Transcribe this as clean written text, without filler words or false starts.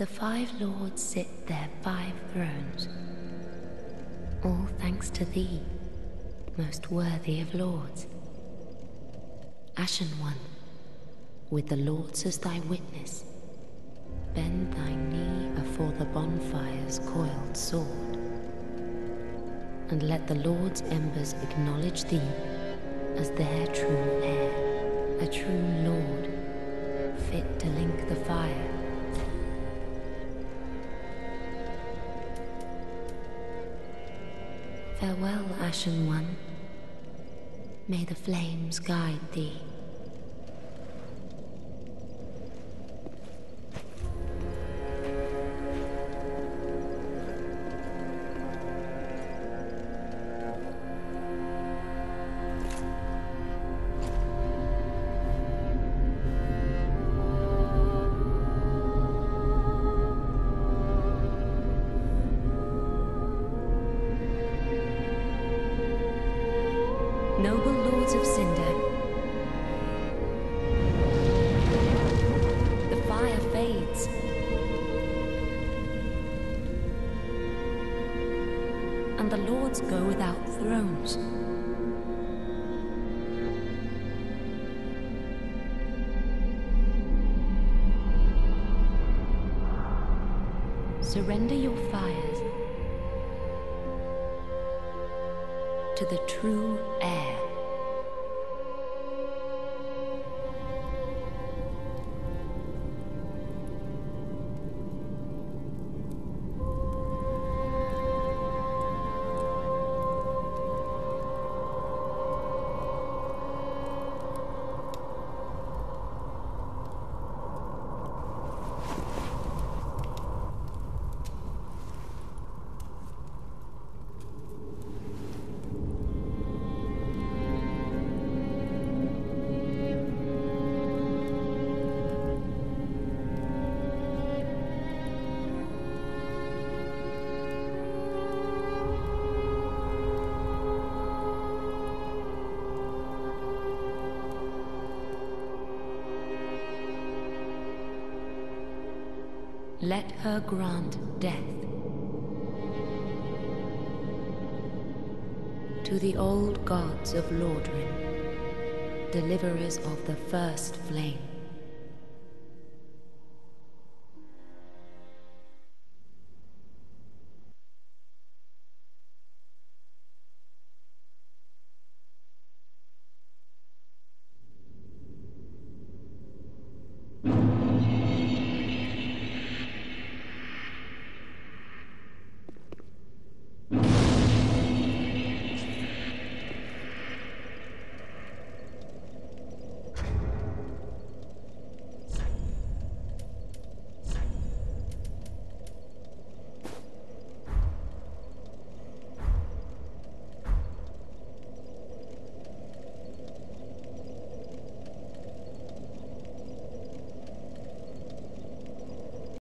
The five lords sit their 5 thrones, all thanks to thee, most worthy of lords. Ashen One, with the lords as thy witness, bend thy knee afore the bonfire's coiled sword, and let the lords' embers acknowledge thee as their true heir, a true lord, fit to link the fire. Farewell, Ashen One. May the flames guide thee. Noble lords of Cinder, the fire fades. And the lords go without thrones. Surrender your fires to the true heir. Let her grant death to the old gods of Lordran, deliverers of the first flame.